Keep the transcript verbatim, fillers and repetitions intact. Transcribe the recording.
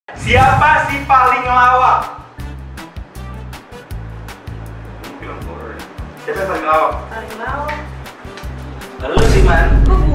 Siapa si paling lawak? Film horor. Siapa yang paling lawak? Paling mau. Lalu sih, Man.